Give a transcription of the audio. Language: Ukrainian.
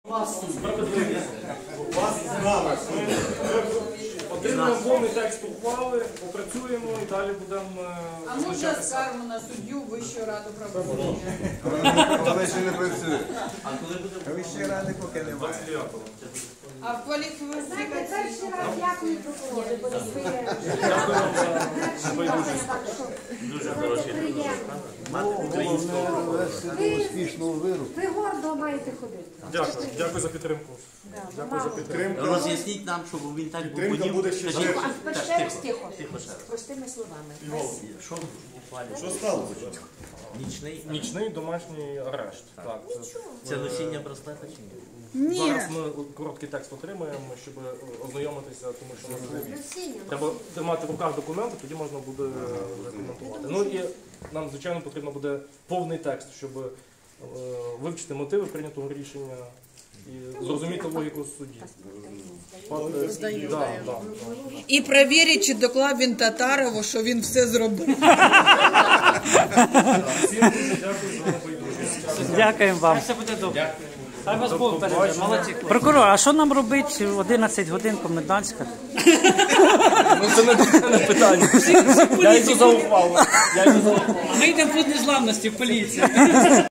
Отримаємо повний текст ухвали, опрацюємо і далі будемо... А можна скаргу на суддю Вищої ради правосуддя? Вона ще не працює. А коли буде? Вищої ради поки немає. 29-го. А в кваліфікації? Перший раз дякую прокурору. Дуже хороший. Успішного виру. Ви гордо маєте ходити. Дякую. Дякую за підтримку. Дякую за підтримку. Роз'ясніть нам, щоб він так був подібний. буде ще Скажіть, Ще раз тихо. тихо ще раз. Простими словами. Що в ухвалі? Що сталося? Нічний? Нічний домашній арешт. Так, Це носіння браслета чи ні? зараз ми короткий текст отримаємо, щоб ознайомитися, тому що треба тримати в руках документи, тоді можна буде коментувати. Ну і нам, звичайно, потрібно буде повний текст, щоб вивчити мотиви прийнятого рішення і зрозуміти логіку судді. І перевірити, чи доклав він Татарову, що він все зробив. Всім дуже дякую за байдужість. Дякуємо вам. Все буде добре. Хай вас Бог береже, молодці. Прокурор, а що нам робити в 11 годин комендантська? Ну це не питання. Я йду за ухвалу. Ми йдемо в Фонд незламності в поліції.